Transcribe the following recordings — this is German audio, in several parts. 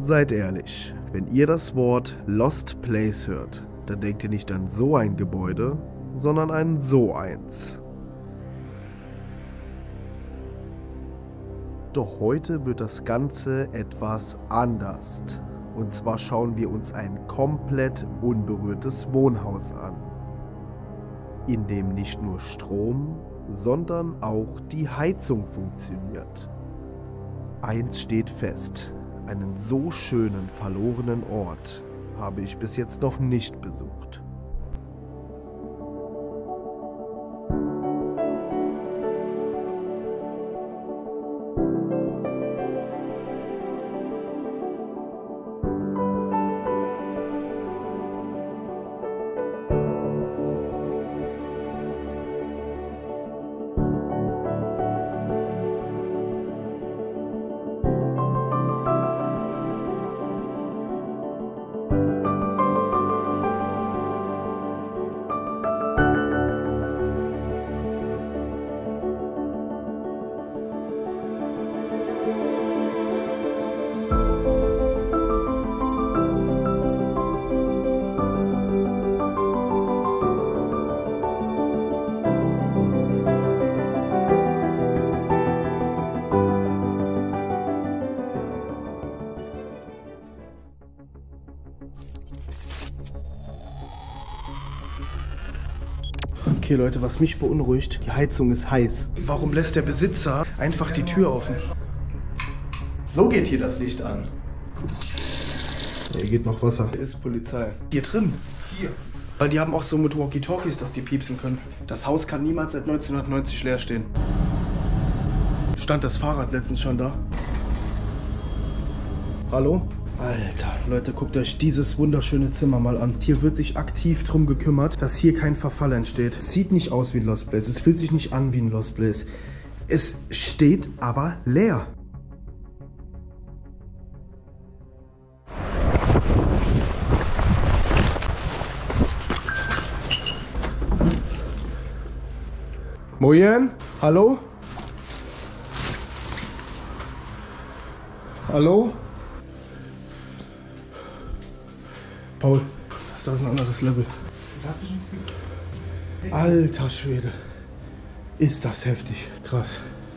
Seid ehrlich, wenn ihr das Wort Lost Place hört, dann denkt ihr nicht an so ein Gebäude, sondern an so eins. Doch heute wird das Ganze etwas anders. Und zwar schauen wir uns ein komplett unberührtes Wohnhaus an, in dem nicht nur Strom, sondern auch die Heizung funktioniert. Eins steht fest: einen so schönen verlorenen Ort habe ich bis jetzt noch nicht besucht. Okay Leute, was mich beunruhigt, die Heizung ist heiß. Warum lässt der Besitzer einfach die Tür offen? So geht hier das Licht an. Hier geht noch Wasser. Hier ist Polizei. Hier drin? Hier. Weil die haben auch so mit Walkie-Talkies, dass die piepsen können. Das Haus kann niemals seit 1990 leer stehen. Stand das Fahrrad letztens schon da? Hallo? Alter, Leute, guckt euch dieses wunderschöne Zimmer mal an. Hier wird sich aktiv drum gekümmert, dass hier kein Verfall entsteht. Es sieht nicht aus wie ein Lost Place, es fühlt sich nicht an wie ein Lost Place. Es steht aber leer. Moin? Hallo? Hallo? Paul, das ist ein anderes Level. Alter Schwede. Ist das heftig. Krass.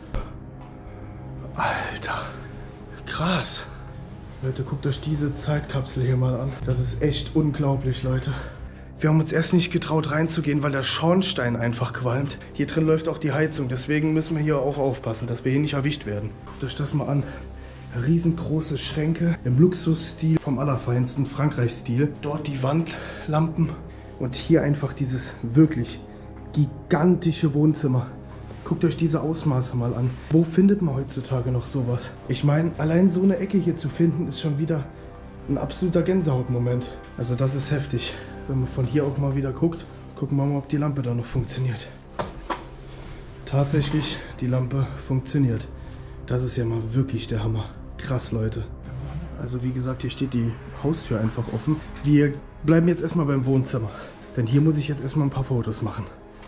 Alter. Krass. Leute, guckt euch diese Zeitkapsel hier mal an. Das ist echt unglaublich, Leute. Wir haben uns erst nicht getraut reinzugehen, weil der Schornstein einfach qualmt. Hier drin läuft auch die Heizung. Deswegen müssen wir hier auch aufpassen, dass wir hier nicht erwischt werden. Guckt euch das mal an. Riesengroße Schränke im Luxusstil vom allerfeinsten Frankreich-Stil. Dort die Wandlampen und hier einfach dieses wirklich gigantische Wohnzimmer. Guckt euch diese Ausmaße mal an. Wo findet man heutzutage noch sowas? Ich meine, allein so eine Ecke hier zu finden, ist schon wieder ein absoluter Gänsehautmoment. Also das ist heftig. Wenn man von hier auch mal wieder guckt, gucken wir mal, ob die Lampe da noch funktioniert. Tatsächlich, die Lampe funktioniert. Das ist ja mal wirklich der Hammer. Krass, Leute. Also wie gesagt, hier steht die Haustür einfach offen. Wir bleiben jetzt erstmal beim Wohnzimmer. Denn hier muss ich jetzt erstmal ein paar Fotos machen.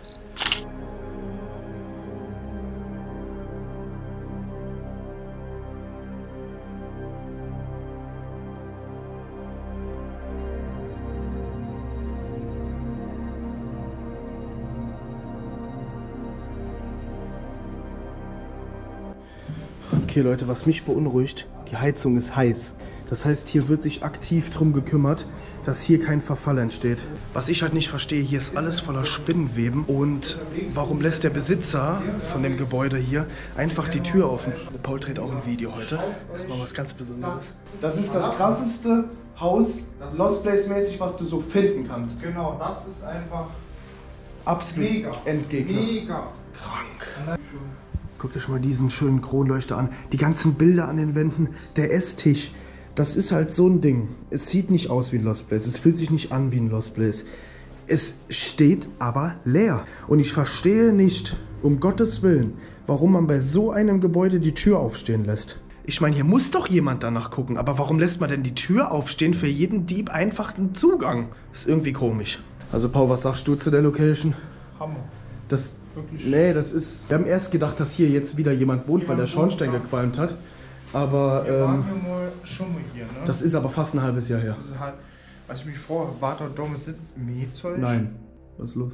Okay Leute, was mich beunruhigt, die Heizung ist heiß. Das heißt, hier wird sich aktiv drum gekümmert, dass hier kein Verfall entsteht. Was ich halt nicht verstehe, hier ist alles voller Spinnenweben. Und warum lässt der Besitzer von dem Gebäude hier einfach die Tür offen? Paul dreht auch ein Video heute. Das ist mal was ganz Besonderes. Das ist das krasseste Haus, Lost Place mäßig, was du so finden kannst. Genau, das ist einfach absolut mega. Endgegner. Mega. Krank. Guckt euch mal diesen schönen Kronleuchter an. Die ganzen Bilder an den Wänden. Der Esstisch. Das ist halt so ein Ding. Es sieht nicht aus wie ein Lost Place. Es fühlt sich nicht an wie ein Lost Place. Es steht aber leer. Und ich verstehe nicht, um Gottes Willen, warum man bei so einem Gebäude die Tür aufstehen lässt. Ich meine, hier muss doch jemand danach gucken. Aber warum lässt man denn die Tür aufstehen für jeden Dieb einfach einen Zugang? Das ist irgendwie komisch. Also Paul, was sagst du zu der Location? Hammer. Nee, das ist... Wir haben erst gedacht, dass hier jetzt wieder jemand wohnt, weil der Schornstein gequalmt hat. Aber waren wir mal schon mal hier, ne? das ist aber fast ein halbes Jahr her. Das ist halt, als ich mich frage, war da damals nicht Mietzeug? Nein. Was ist los?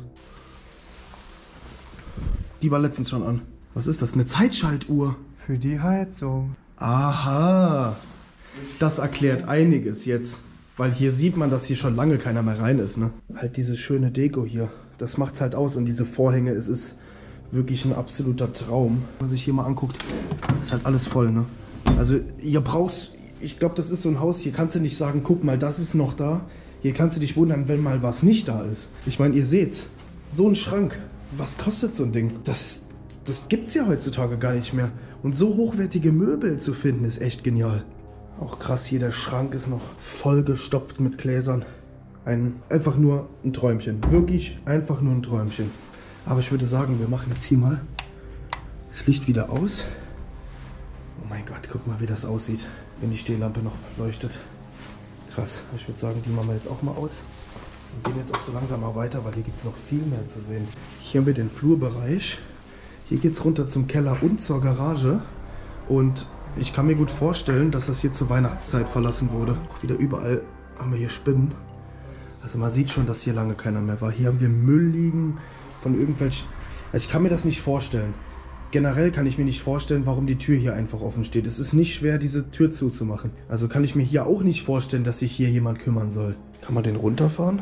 Die war letztens schon an. Was ist das? Eine Zeitschaltuhr? Für die Heizung. Aha. Das erklärt einiges jetzt. Weil hier sieht man, dass hier schon lange keiner mehr rein ist, ne? Halt diese schöne Deko hier. Das macht's halt aus. Und diese Vorhänge, es ist wirklich ein absoluter Traum. Wenn man sich hier mal anguckt, ist halt alles voll, ne? Also ihr brauchst, ich glaube, das ist so ein Haus, hier kannst du nicht sagen, guck mal, das ist noch da. Hier kannst du dich wundern, wenn mal was nicht da ist. Ich meine, ihr seht's, so ein Schrank, was kostet so ein Ding? Das gibt's ja heutzutage gar nicht mehr. Und so hochwertige Möbel zu finden, ist echt genial. Auch krass, hier der Schrank ist noch voll gestopft mit Gläsern. Einfach nur ein Träumchen. Wirklich einfach nur ein Träumchen. Aber ich würde sagen, wir machen jetzt hier mal das Licht wieder aus. Oh mein Gott, guck mal, wie das aussieht, wenn die Stehlampe noch leuchtet. Krass. Ich würde sagen, die machen wir jetzt auch mal aus. Und gehen jetzt auch so langsam mal weiter, weil hier gibt es noch viel mehr zu sehen. Hier haben wir den Flurbereich. Hier geht es runter zum Keller und zur Garage. Und ich kann mir gut vorstellen, dass das hier zur Weihnachtszeit verlassen wurde. Auch wieder überall haben wir hier Spinnen. Also man sieht schon, dass hier lange keiner mehr war. Hier haben wir Müll liegen von irgendwelchen... Also ich kann mir das nicht vorstellen. Generell kann ich mir nicht vorstellen, warum die Tür hier einfach offen steht. Es ist nicht schwer, diese Tür zuzumachen. Also kann ich mir hier auch nicht vorstellen, dass sich hier jemand kümmern soll. Kann man den runterfahren?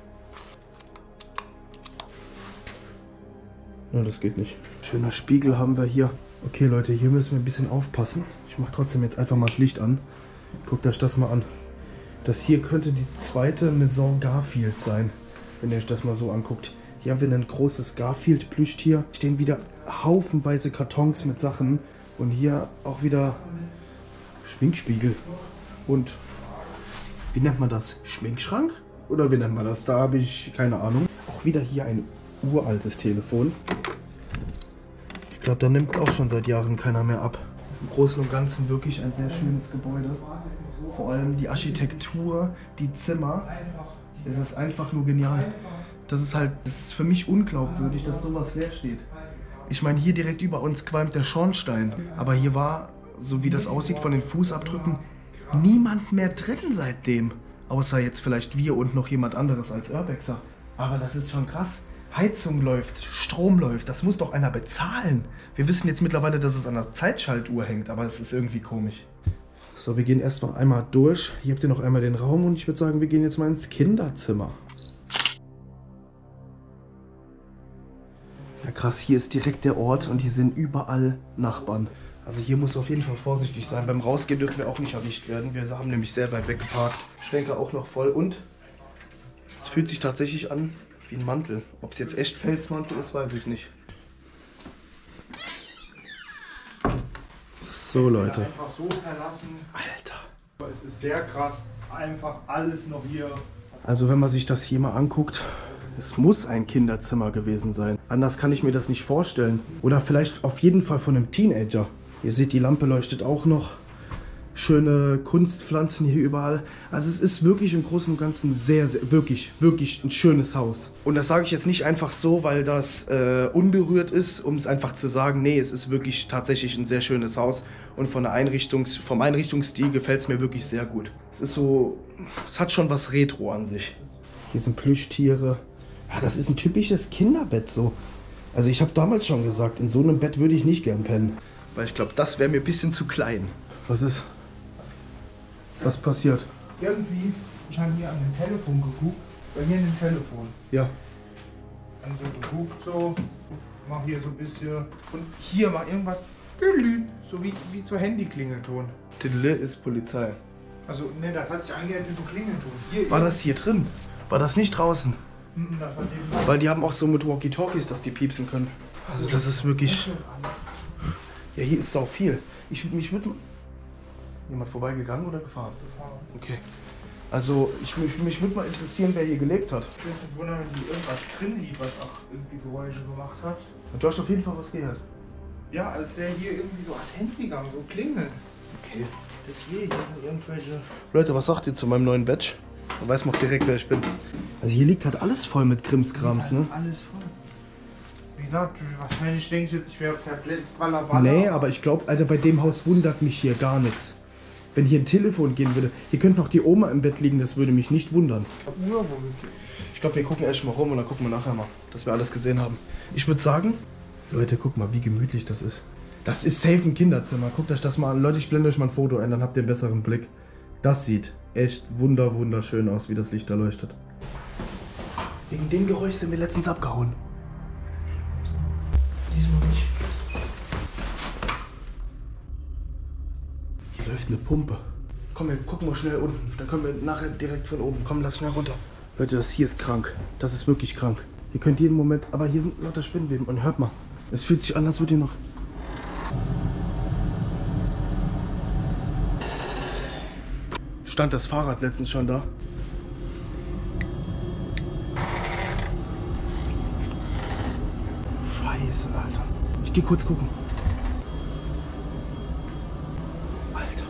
Ja, das geht nicht. Schöner Spiegel haben wir hier. Okay Leute, hier müssen wir ein bisschen aufpassen. Ich mache trotzdem jetzt einfach mal das Licht an. Guckt euch das mal an. Das hier könnte die zweite Maison Garfield sein, wenn ihr euch das mal so anguckt. Hier haben wir ein großes Garfield-Plüschtier. Stehen wieder haufenweise Kartons mit Sachen. Und hier auch wieder Schminkspiegel. Und wie nennt man das? Schminkschrank? Oder wie nennt man das? Da habe ich keine Ahnung. Auch wieder hier ein uraltes Telefon. Ich glaube, da nimmt auch schon seit Jahren keiner mehr ab. Im Großen und Ganzen wirklich ein sehr schönes Gebäude. Vor allem die Architektur, die Zimmer. Es ist einfach nur genial. Das ist für mich unglaubwürdig, dass sowas leer steht. Ich meine, hier direkt über uns qualmt der Schornstein. Aber hier war, so wie das aussieht von den Fußabdrücken, niemand mehr drin seitdem. Außer jetzt vielleicht wir und noch jemand anderes als Urbexer. Aber das ist schon krass. Heizung läuft, Strom läuft, das muss doch einer bezahlen. Wir wissen jetzt mittlerweile, dass es an der Zeitschaltuhr hängt, aber es ist irgendwie komisch. So, wir gehen erstmal einmal durch. Hier habt ihr noch einmal den Raum und ich würde sagen, wir gehen jetzt mal ins Kinderzimmer. Ja krass, hier ist direkt der Ort und hier sind überall Nachbarn. Also hier muss auf jeden Fall vorsichtig sein. Beim Rausgehen dürfen wir auch nicht erwischt werden. Wir haben nämlich sehr weit weg geparkt. Schlenker auch noch voll und es fühlt sich tatsächlich an wie ein Mantel. Ob es jetzt echt Pelzmantel ist, weiß ich nicht. So Leute. Einfach so verlassen. Alter. Es ist sehr krass. Einfach alles noch hier. Also wenn man sich das hier mal anguckt, es muss ein Kinderzimmer gewesen sein. Anders kann ich mir das nicht vorstellen. Oder vielleicht auf jeden Fall von einem Teenager. Ihr seht, die Lampe leuchtet auch noch. Schöne Kunstpflanzen hier überall. Also es ist wirklich im Großen und Ganzen wirklich ein schönes Haus. Und das sage ich jetzt nicht einfach so, weil das unberührt ist, um es einfach zu sagen. Nee, es ist wirklich tatsächlich ein sehr schönes Haus. Und vom Einrichtungsstil gefällt es mir wirklich sehr gut. Es ist so, es hat schon was Retro an sich. Hier sind Plüschtiere. Ja, das ist ein typisches Kinderbett so. Also ich habe damals schon gesagt, in so einem Bett würde ich nicht gern pennen. Weil ich glaube, das wäre mir ein bisschen zu klein. Was ist? Was passiert? Irgendwie, ich habe hier an dem Telefon geguckt. Bei mir in dem Telefon. Ja. Dann so geguckt, so. Mach hier so ein bisschen. Und hier mal irgendwas. So wie so Handy-Klingelton. Tiddle ist Polizei. Also, ne, das hat sich angehört wie so Klingelton. Hier, War das hier drin? War das nicht draußen? Das war dem. Weil die haben auch so mit Walkie-Talkies, dass die piepsen können. Also das ist wirklich... Ja, hier ist sau viel. Mich würde... Jemand vorbeigegangen oder gefahren? Okay. Also mich würde mal interessieren, wer hier gelebt hat. Ich würde mich wundern, wenn die irgendwas drin lief, was auch irgendwie Geräusche gemacht hat. Und du hast auf jeden Fall was gehört. Ja, als wäre hier irgendwie so ein Handygang, so klingeln. Okay. Deswegen, hier sind irgendwelche... Leute, was sagt ihr zu meinem neuen Badge? Man weiß noch direkt, wer ich bin. Also hier liegt halt alles voll mit Krimskrams, ne? Alles voll. Wie gesagt, wahrscheinlich denkst du jetzt, ich wäre perplex, ballerballer. Nee, aber ich glaube, Alter, bei dem Haus wundert mich hier gar nichts. Wenn hier ein Telefon gehen würde, hier könnte noch die Oma im Bett liegen, das würde mich nicht wundern. Ich glaube, wir gucken erst mal rum und dann gucken wir nachher mal, dass wir alles gesehen haben. Ich würde sagen, Leute, guck mal, wie gemütlich das ist. Das ist safe ein Kinderzimmer. Guckt euch das mal an. Leute, ich blende euch mal ein Foto ein, dann habt ihr einen besseren Blick. Das sieht echt wunderschön aus, wie das Licht da leuchtet. Wegen dem Geräusch sind wir letztens abgehauen. Diesmal nicht. Hier läuft eine Pumpe. Komm, wir gucken mal schnell unten. Dann können wir nachher direkt von oben. Komm, lass schnell runter. Leute, das hier ist krank. Das ist wirklich krank. Ihr könnt jeden Moment... Aber hier sind lauter Spinnweben. Und hört mal. Es fühlt sich an, als würde hier noch... Stand das Fahrrad letztens schon da? Scheiße, Alter. Ich geh kurz gucken. Alter.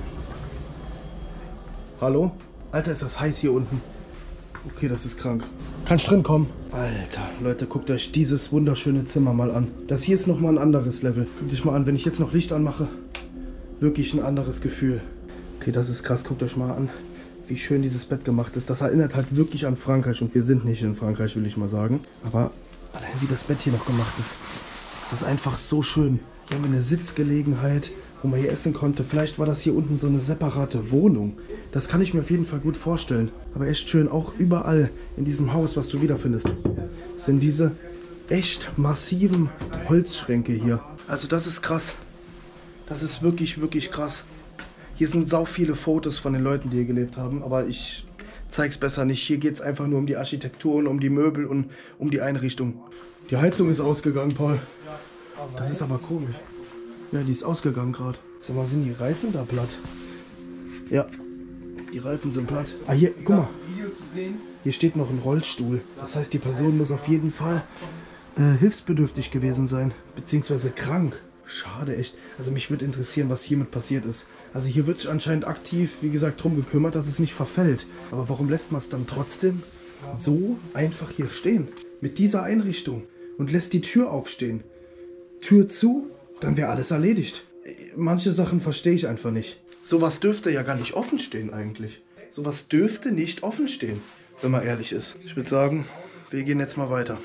Hallo? Alter, ist das heiß hier unten. Okay, das ist krank. Kannst drin kommen? Alter, Leute, guckt euch dieses wunderschöne Zimmer mal an. Das hier ist nochmal ein anderes Level. Guckt euch mal an, wenn ich jetzt noch Licht anmache. Wirklich ein anderes Gefühl. Okay, das ist krass. Guckt euch mal an, wie schön dieses Bett gemacht ist. Das erinnert halt wirklich an Frankreich. Und wir sind nicht in Frankreich, will ich mal sagen. Aber allein wie das Bett hier noch gemacht ist. Das ist einfach so schön. Hier haben wir eine Sitzgelegenheit, wo man hier essen konnte. Vielleicht war das hier unten so eine separate Wohnung. Das kann ich mir auf jeden Fall gut vorstellen. Aber echt schön, auch überall in diesem Haus, was du wiederfindest, sind diese echt massiven Holzschränke hier. Also das ist krass. Das ist wirklich krass. Hier sind sau viele Fotos von den Leuten, die hier gelebt haben. Aber ich zeig's besser nicht. Hier geht es einfach nur um die Architektur und um die Möbel und um die Einrichtung. Die Heizung ist ausgegangen, Paul. Das ist aber komisch. Ja, die ist ausgegangen gerade. Sag mal, sind die Reifen da platt? Ja, die Reifen sind platt. Ah, hier, guck mal. Hier steht noch ein Rollstuhl. Das heißt, die Person muss auf jeden Fall hilfsbedürftig gewesen sein. Beziehungsweise krank. Schade, echt. Also mich würde interessieren, was hiermit passiert ist. Also hier wird sich anscheinend aktiv, wie gesagt, drum gekümmert, dass es nicht verfällt. Aber warum lässt man es dann trotzdem so einfach hier stehen? Mit dieser Einrichtung. Und lässt die Tür aufstehen. Tür zu, dann wäre alles erledigt. Manche Sachen verstehe ich einfach nicht. Sowas dürfte ja gar nicht offen stehen eigentlich. Sowas dürfte nicht offen stehen, wenn man ehrlich ist. Ich würde sagen, wir gehen jetzt mal weiter.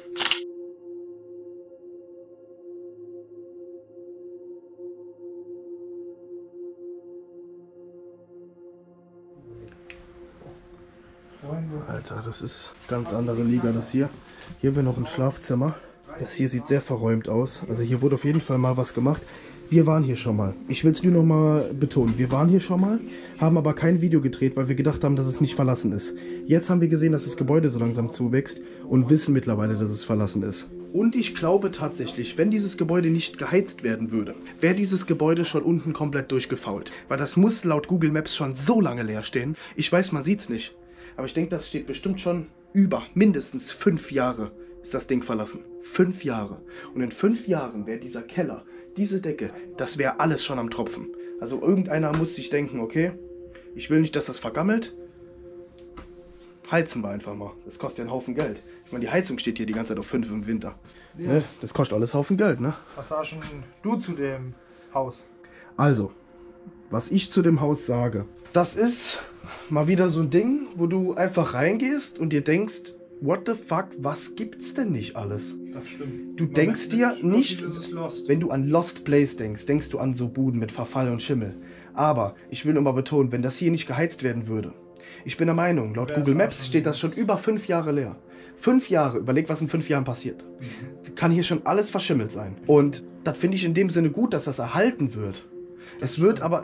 Alter, das ist ganz andere Liga, das hier. Hier haben wir noch ein Schlafzimmer. Das hier sieht sehr verräumt aus. Also hier wurde auf jeden Fall mal was gemacht. Wir waren hier schon mal. Ich will es nur noch mal betonen. Wir waren hier schon mal, haben aber kein Video gedreht, weil wir gedacht haben, dass es nicht verlassen ist. Jetzt haben wir gesehen, dass das Gebäude so langsam zuwächst und wissen mittlerweile, dass es verlassen ist. Und ich glaube tatsächlich, wenn dieses Gebäude nicht geheizt werden würde, wäre dieses Gebäude schon unten komplett durchgefault. Weil das muss laut Google Maps schon so lange leer stehen. Ich weiß, man sieht es nicht. Aber ich denke, das steht bestimmt schon über mindestens 5 Jahre ist das Ding verlassen. 5 Jahre. Und in 5 Jahren wäre dieser Keller, diese Decke, das wäre alles schon am Tropfen. Also irgendeiner muss sich denken, okay, ich will nicht, dass das vergammelt. Heizen wir einfach mal. Das kostet ja einen Haufen Geld. Ich meine, die Heizung steht hier die ganze Zeit auf 5 im Winter. Ja. Ne? Das kostet alles Haufen Geld, ne? Was sagst du zu dem Haus? Also, was ich zu dem Haus sage, das ist mal wieder so ein Ding, wo du einfach reingehst und dir denkst, what the fuck, was gibt's denn nicht alles? Das stimmt. Du denkst dir nicht, wenn du an Lost Place denkst, denkst du an so Buden mit Verfall und Schimmel. Aber ich will nur mal betonen, wenn das hier nicht geheizt werden würde. Ich bin der Meinung, laut Google Maps steht das schon über 5 Jahre leer. 5 Jahre, überleg, was in 5 Jahren passiert. Kann hier schon alles verschimmelt sein. Und das finde ich in dem Sinne gut, dass das erhalten wird. Es wird aber...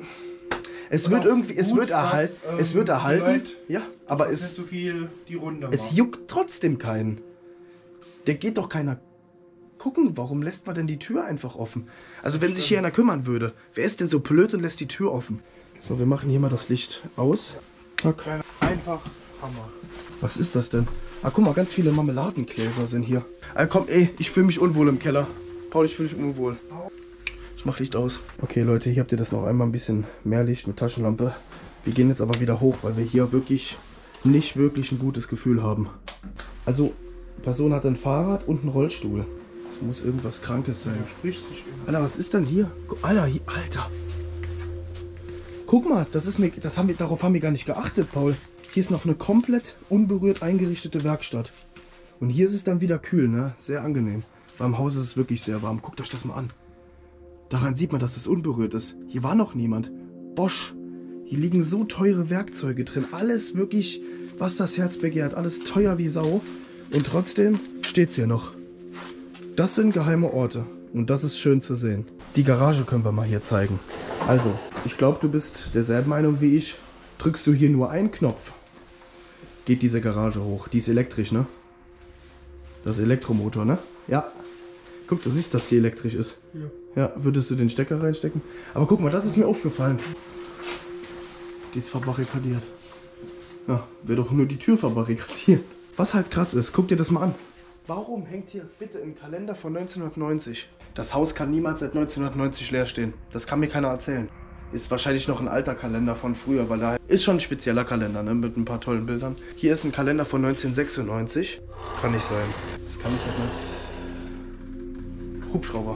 Es wird irgendwie, es wird erhalten, ja, aber es, so viel die Runde es juckt trotzdem keinen. Der geht doch keiner gucken, warum lässt man denn die Tür einfach offen? Also wenn sich hier einer kümmern würde, wer ist denn so blöd und lässt die Tür offen? So, wir machen hier mal das Licht aus. Zack. Einfach Hammer. Was ist das denn? Ah, guck mal, ganz viele Marmeladengläser sind hier. Komm, ey, ich fühle mich unwohl im Keller. Paul, ich fühle mich unwohl. Ich mach Licht aus. Okay, Leute, hier habt ihr das noch einmal ein bisschen mehr Licht mit Taschenlampe. Wir gehen jetzt aber wieder hoch, weil wir hier wirklich nicht wirklich ein gutes Gefühl haben. Also, Die Person hat ein Fahrrad und einen Rollstuhl. Das muss irgendwas Krankes sein. Spricht sich immer. Alter, was ist denn hier? Alter, Alter. Guck mal, darauf haben wir gar nicht geachtet, Paul. Hier ist noch eine komplett unberührt eingerichtete Werkstatt. Und hier ist es dann wieder kühl, ne? Sehr angenehm. Beim Haus ist es wirklich sehr warm. Guckt euch das mal an. Daran sieht man, dass es unberührt ist. Hier war noch niemand. Bosch. Hier liegen so teure Werkzeuge drin. Alles wirklich, was das Herz begehrt. Alles teuer wie Sau. Und trotzdem steht es hier noch. Das sind geheime Orte. Und das ist schön zu sehen. Die Garage können wir mal hier zeigen. Also, ich glaube, du bist derselben Meinung wie ich. Drückst du hier nur einen Knopf, geht diese Garage hoch. Die ist elektrisch, ne? Das ist Elektromotor, ne? Ja. Guck, du siehst, dass die elektrisch ist. Ja. Ja, würdest du den Stecker reinstecken? Aber guck mal, das ist mir aufgefallen. Die ist verbarrikadiert. Ja, wäre doch nur die Tür verbarrikadiert. Was halt krass ist, guck dir das mal an. Warum hängt hier bitte ein Kalender von 1990? Das Haus kann niemals seit 1990 leer stehen. Das kann mir keiner erzählen. Ist wahrscheinlich noch ein alter Kalender von früher, weil da ist schon ein spezieller Kalender, ne, mit ein paar tollen Bildern. Hier ist ein Kalender von 1996. Kann nicht sein. Das kann nicht sein. Hubschrauber.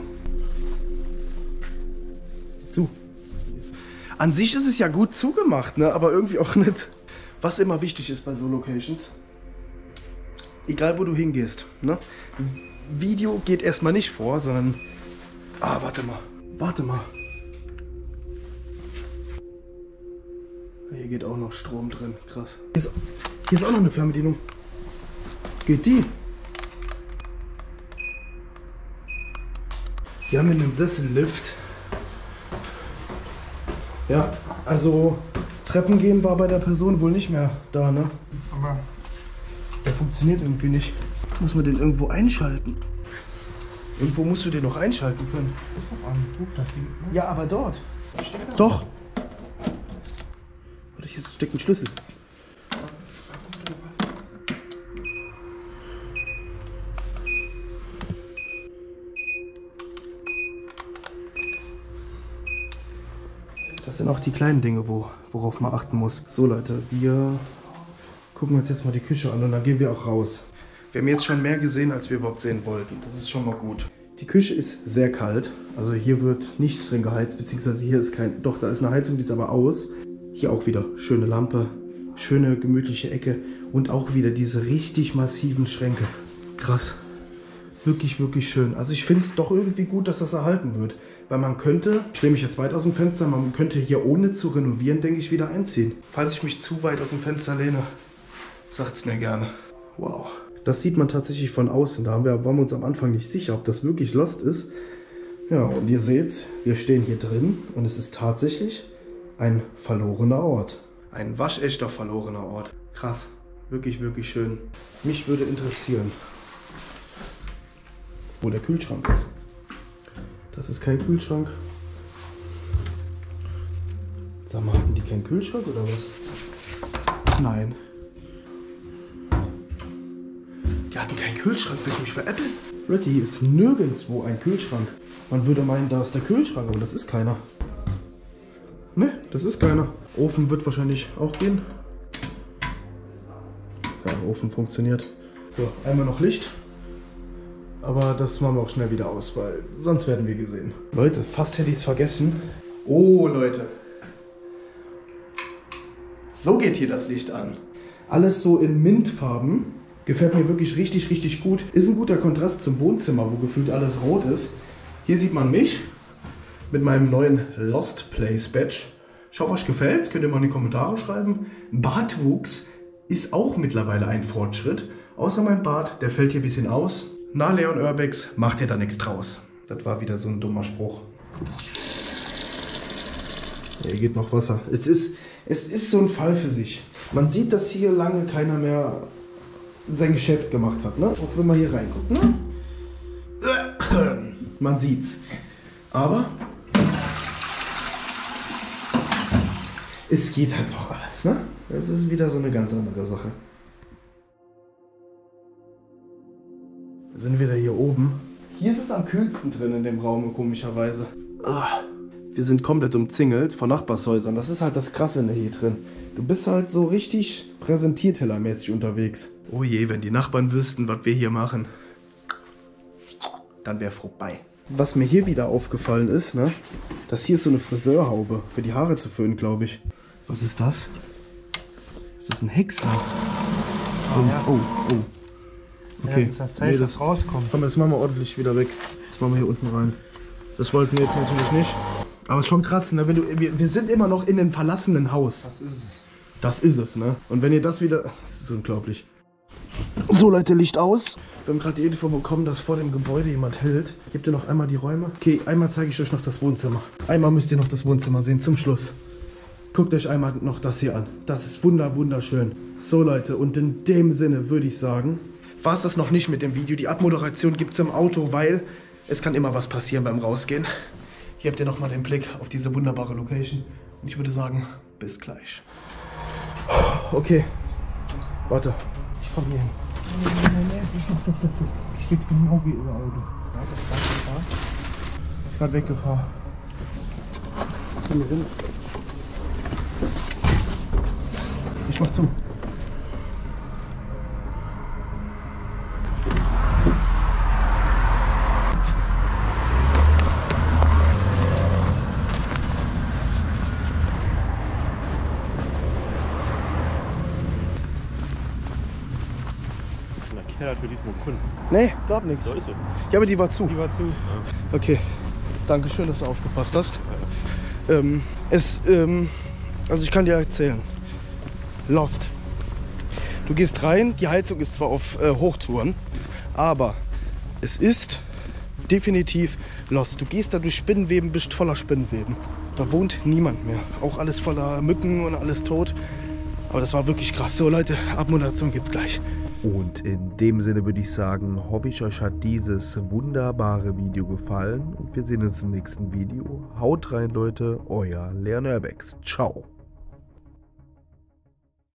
Ist die zu? An sich ist es ja gut zugemacht, ne, aber irgendwie auch nicht. Was immer wichtig ist bei so Locations, egal wo du hingehst, ne, Video geht erstmal nicht vor, sondern... Ah, warte mal. Warte mal. Hier geht auch noch Strom drin, krass. Hier ist auch noch eine Fernbedienung. Geht die? Wir haben hier einen Sessellift. Ja, also Treppen gehen war bei der Person wohl nicht mehr da, ne? Aber der funktioniert irgendwie nicht. Muss man den irgendwo einschalten? Irgendwo musst du den noch einschalten können. guck das Ding. Ja, aber dort. Doch. Hier steckt ein Schlüssel. Das sind auch die kleinen Dinge, worauf man achten muss. So Leute, wir gucken uns jetzt mal die Küche an und dann gehen wir auch raus. Wir haben jetzt schon mehr gesehen, als wir überhaupt sehen wollten. Das ist schon mal gut. Die Küche ist sehr kalt. Also hier wird nicht drin geheizt, beziehungsweise hier ist kein... Doch, da ist eine Heizung, die ist aber aus. Hier auch wieder schöne Lampe, schöne gemütliche Ecke und auch wieder diese richtig massiven Schränke. Krass. Wirklich, wirklich schön. Also ich finde es doch irgendwie gut, dass das erhalten wird. Weil man könnte, ich lehne mich jetzt weit aus dem Fenster, man könnte hier ohne zu renovieren, denke ich, wieder einziehen. Falls ich mich zu weit aus dem Fenster lehne, sagt es mir gerne. Wow. Das sieht man tatsächlich von außen. Da waren wir uns am Anfang nicht sicher, ob das wirklich Lost ist. Ja, und ihr seht, wir stehen hier drin und es ist tatsächlich ein verlorener Ort. Ein waschechter verlorener Ort. Krass. Wirklich, wirklich schön. Mich würde interessieren, wo der Kühlschrank ist. Das ist kein Kühlschrank. Sag mal, hatten die keinen Kühlschrank oder was? Nein. Die hatten keinen Kühlschrank, will ich mich veräppeln? Leute, hier ist nirgendwo ein Kühlschrank. Man würde meinen, da ist der Kühlschrank, aber das ist keiner. Ne, das ist keiner. Ofen wird wahrscheinlich auch gehen. Ja, der Ofen funktioniert. So, einmal noch Licht. Aber das machen wir auch schnell wieder aus, weil sonst werden wir gesehen. Leute, fast hätte ich es vergessen. Oh, Leute. So geht hier das Licht an. Alles so in Mintfarben. Gefällt mir wirklich richtig, richtig gut. Ist ein guter Kontrast zum Wohnzimmer, wo gefühlt alles rot ist. Hier sieht man mich mit meinem neuen Lost Place Badge. Schaut, euch gefällt's, könnt ihr mal in die Kommentare schreiben. Bartwuchs ist auch mittlerweile ein Fortschritt. Außer mein Bart, der fällt hier ein bisschen aus. Na, Leon Urbex, macht ihr da nichts draus. Das war wieder so ein dummer Spruch. Hier geht noch Wasser. Es ist so ein Fall für sich. Man sieht, dass hier lange keiner mehr sein Geschäft gemacht hat, ne? Auch wenn man hier reinguckt, ne? Man sieht's. Aber es geht halt noch alles, ne? Das ist wieder so eine ganz andere Sache. Wir sind wieder hier oben. Hier ist es am kühlsten drin in dem Raum, komischerweise. Wir sind komplett umzingelt von Nachbarshäusern. Das ist halt das Krasse hier drin. Du bist halt so richtig präsentiertellermäßig unterwegs. Oh je, wenn die Nachbarn wüssten, was wir hier machen, dann wäre vorbei. Was mir hier wieder aufgefallen ist, ne? Das hier ist so eine Friseurhaube für die Haare zu föhnen, glaube ich. Was ist das? Ist das ein Häcksler? Oh. Okay. Ja, das ist das Teil, das rauskommt. Komm, das machen wir ordentlich wieder weg. Das machen wir hier unten rein. Das wollten wir jetzt natürlich nicht. Aber es ist schon krass, ne? Wir sind immer noch in einem verlassenen Haus. Das ist es. Das ist es, ne? Und wenn ihr das wieder... Das ist unglaublich. So Leute, Licht aus. Wir haben gerade die Info bekommen, dass vor dem Gebäude jemand hält. Gebt ihr noch einmal die Räume? Okay, einmal zeige ich euch noch das Wohnzimmer. Einmal müsst ihr noch das Wohnzimmer sehen, zum Schluss. Guckt euch einmal noch das hier an. Das ist wunderschön. So Leute, und in dem Sinne würde ich sagen, war es das noch nicht mit dem Video. Die Abmoderation gibt es im Auto, weil es kann immer was passieren beim Rausgehen. Hier habt ihr nochmal den Blick auf diese wunderbare Location. Und ich würde sagen, bis gleich. Okay, warte. Ich komme hier hin. Nee. Stopp. Steht genau wie Ihr Auto. Ja, das ist gerade weggefahren. Komm hier hin. Ich mach zu. Keller für diesen Kunden. Nee, gab nichts. So ist es. Ja, aber die war zu. Die war zu. Okay, danke schön, dass du aufgepasst hast. Also ich kann dir erzählen. Lost. Du gehst rein, die Heizung ist zwar auf Hochtouren, aber es ist definitiv Lost. Du gehst da durch Spinnenweben, bist voller Spinnenweben. Da wohnt niemand mehr. Auch alles voller Mücken und alles tot. Aber das war wirklich krass. So Leute, Abmoderation gibt's gleich. Und in dem Sinne würde ich sagen, hoffe ich, euch hat dieses wunderbare Video gefallen und wir sehen uns im nächsten Video. Haut rein, Leute, euer Leon Urbex. Ciao.